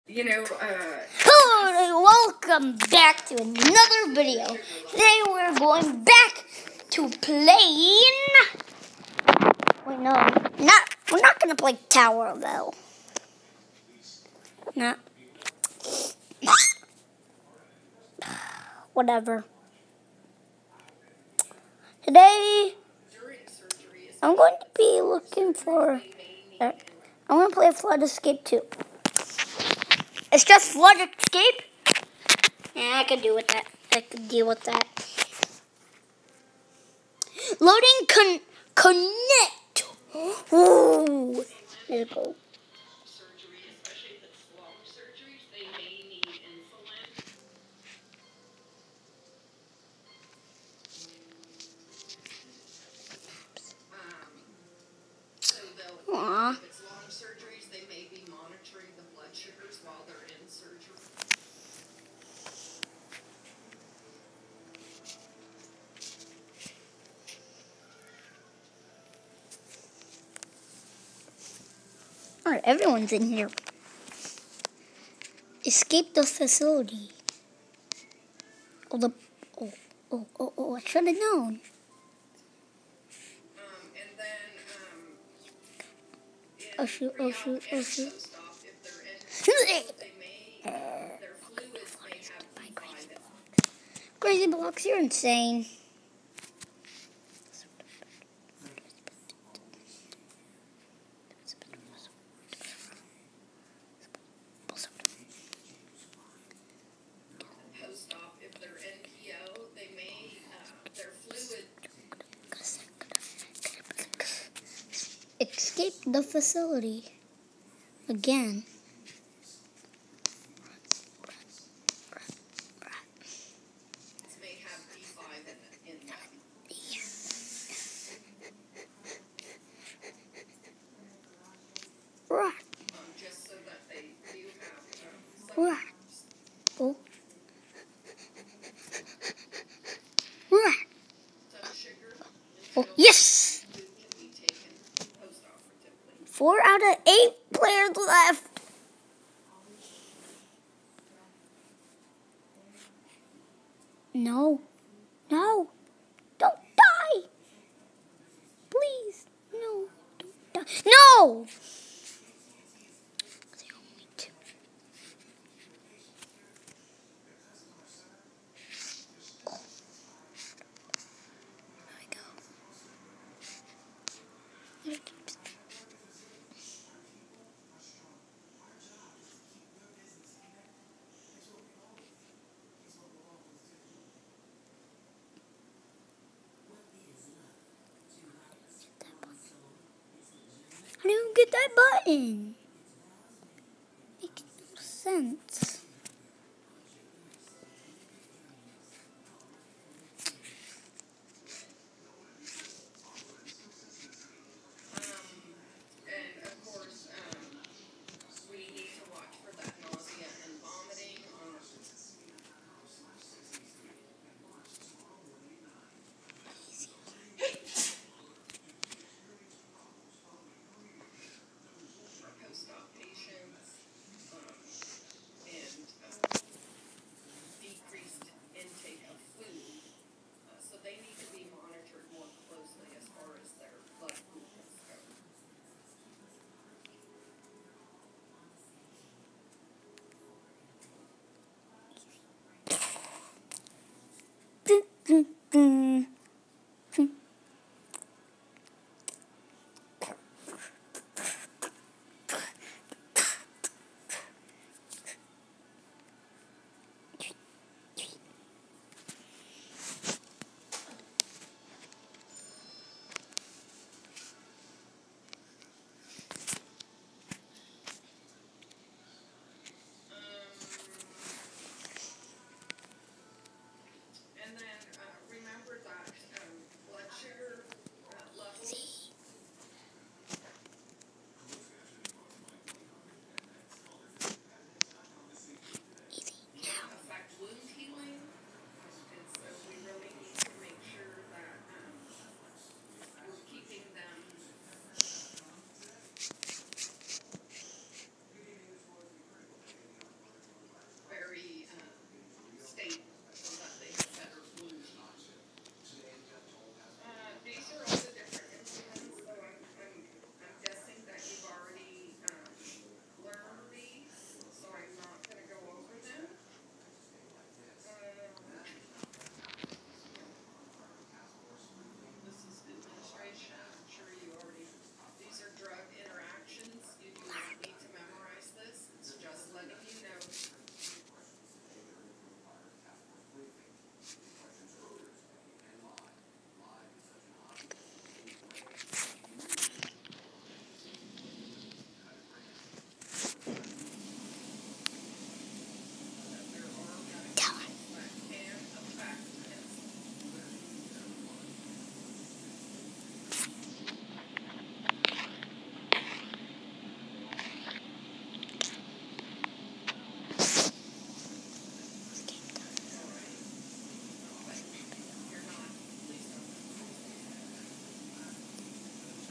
Hello and welcome back to another video. Today we're going back to playing. Wait, no, we're not gonna play Tower though. Not. Whatever. Today I'm going to be looking for. I'm gonna play Flood Escape 2. It's just Flood Escape. Yeah, I can deal with that. Loading connect. Ooh, let's go. Aww. Alright, everyone's in here. Escape the facility. Oh, I should have known. Oh shoot. Crazy Blocks, you're insane. Escape the facility. Again. Right. Oh. Right. Oh, yes! 4 out of 8 players left. No, don't die. Please, no, don't die. No! How do you get that button? Makes no sense.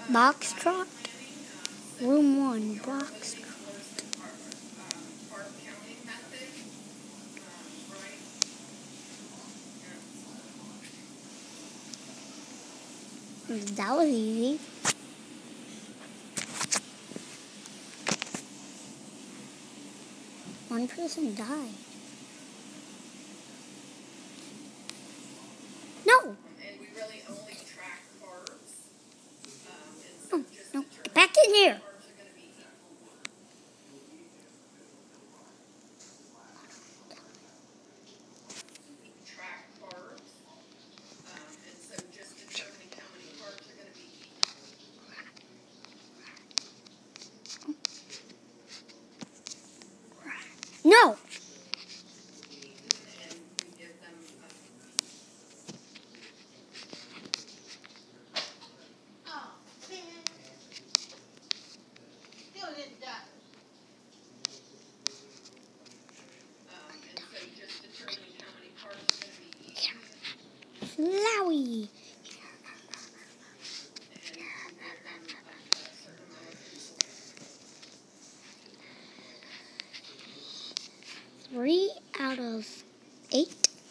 Boxtrot. Room 1, Boxtrot. That was easy. One person died. No! No, no. Get back in here! No! Lowie! 3 out of 8.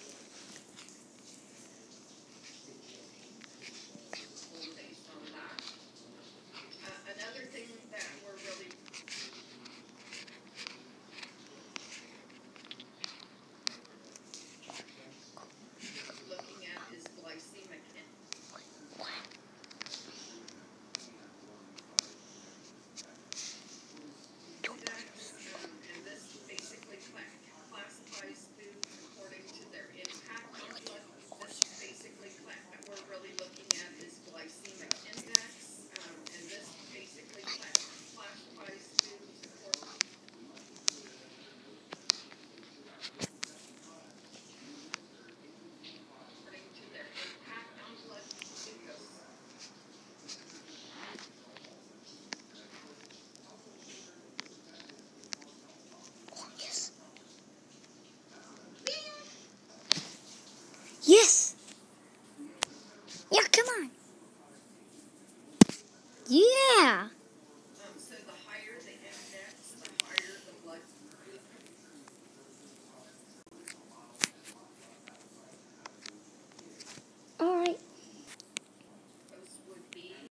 Yes! Yeah, come on! Yeah!